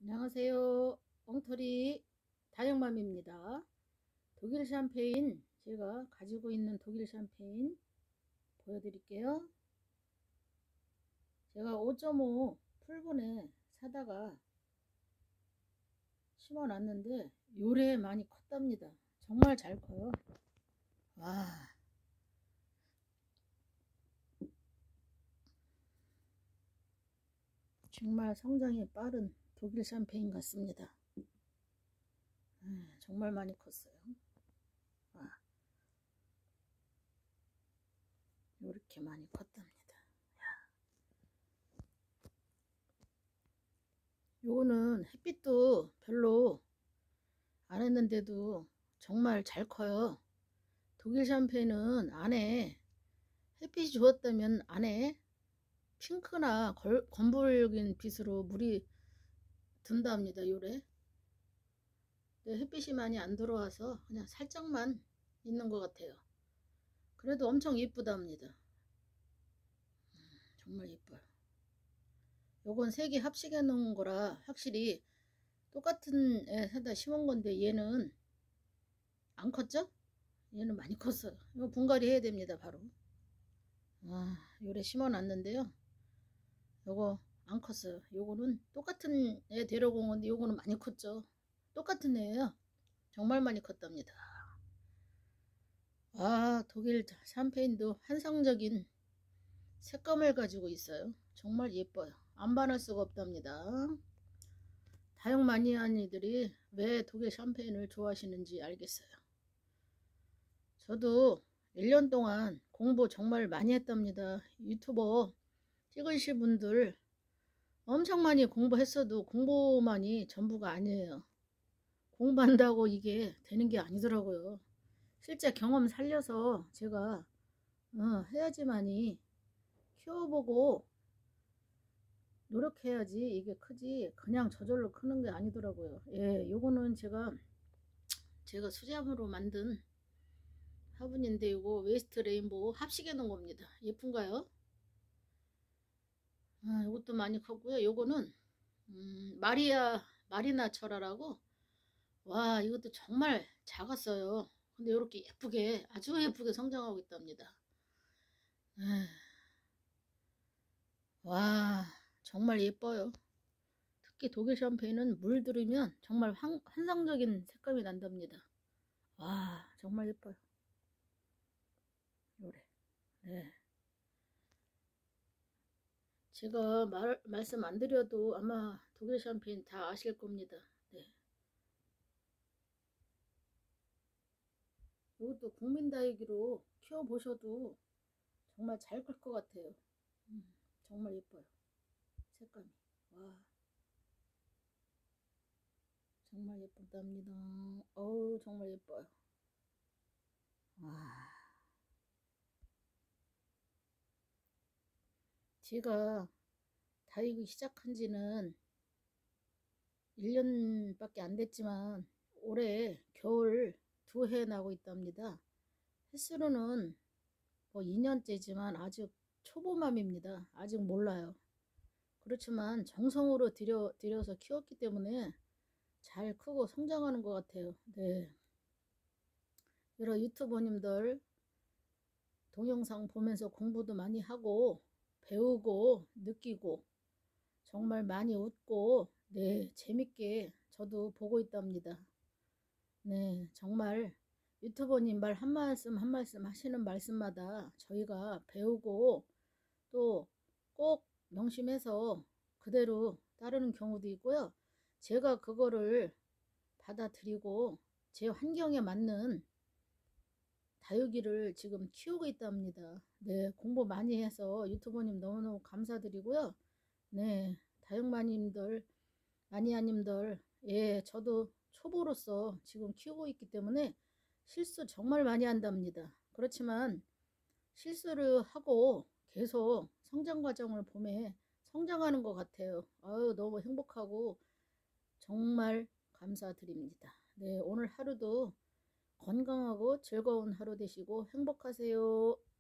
안녕하세요. 엉터리 다영맘입니다. 독일 샴페인, 제가 가지고 있는 독일 샴페인 보여드릴게요. 제가 5.5 풀분에 사다가 심어놨는데 요래 많이 컸답니다. 정말 잘 커요. 와, 정말 성장이 빠른 독일 샴페인 같습니다. 정말 많이 컸어요. 와, 요렇게 많이 컸답니다. 요거는 햇빛도 별로 안 했는데도 정말 잘 커요. 독일 샴페인은 안에 햇빛이 좋았다면 안에 핑크나 검붉은 빛으로 물이 든답니다. 요래. 근데 햇빛이 많이 안 들어와서 그냥 살짝만 있는 것 같아요. 그래도 엄청 예쁘답니다. 정말 예뻐요. 요건 세 개 합식해 놓은 거라 확실히 똑같은 애 사다 심은 건데 얘는 안 컸죠? 얘는 많이 컸어요. 이거 분갈이 해야 됩니다. 바로. 요래 심어 놨는데요. 요거 안 컸어요. 요거는 똑같은 애 데려온 건데 요거는 많이 컸죠. 똑같은 애예요. 정말 많이 컸답니다. 독일 샴페인도 환상적인 색감을 가지고 있어요. 정말 예뻐요. 안 반할 수가 없답니다. 다육 마니아니들이 왜 독일 샴페인을 좋아하시는지 알겠어요. 저도 1년 동안 공부 정말 많이 했답니다. 유튜버 찍으실 분들 엄청 많이 공부했어도 공부만이 전부가 아니에요. 공부한다고 이게 되는 게 아니더라고요. 실제 경험 살려서 제가 해야지만이 키워보고 노력해야지 이게 크지 그냥 저절로 크는 게 아니더라고요. 예, 요거는 제가 수제함으로 만든 화분인데 요거 웨스트 레인보우 합식해 놓은 겁니다. 예쁜가요? 요것도 많이 컸고요. 요거는 마리나 철화라고, 와, 이것도 정말 작았어요. 근데 이렇게 예쁘게 아주 예쁘게 성장하고 있답니다. 와, 정말 예뻐요. 특히 독일 샴페인은 물 들으면 정말 환상적인 색감이 난답니다. 와, 정말 예뻐요. 요래. 네. 제가 말씀 안 드려도 아마 독일 샴페인 다 아실 겁니다. 네. 이것도 국민다육이로 키워보셔도 정말 잘 클 것 같아요. 정말 예뻐요. 색감이. 와, 정말 예쁘답니다. 어우, 정말 예뻐요. 와, 제가 다육이 시작한 지는 1년밖에 안 됐지만 올해 겨울 2해 나고 있답니다. 햇수로는 뭐 2년째지만 아직 초보맘입니다. 아직 몰라요. 그렇지만 정성으로 들여서 키웠기 때문에 잘 크고 성장하는 것 같아요. 네. 여러 유튜버님들 동영상 보면서 공부도 많이 하고 배우고 느끼고 정말 많이 웃고, 네, 재밌게 저도 보고 있답니다. 네, 정말 유튜버님 말 한 말씀 한 말씀 하시는 말씀마다 저희가 배우고 또 꼭 명심해서 그대로 따르는 경우도 있고요. 제가 그거를 받아들이고 제 환경에 맞는 다육이를 지금 키우고 있답니다. 네, 공부 많이 해서 유튜버님 너무너무 감사드리고요. 네, 다육마님들, 마니아님들, 예, 저도 초보로서 지금 키우고 있기 때문에 실수 정말 많이 한답니다. 그렇지만 실수를 하고 계속 성장 과정을 보면 성장하는 것 같아요. 아유, 너무 행복하고 정말 감사드립니다. 네, 오늘 하루도 건강하고 즐거운 하루 되시고 행복하세요.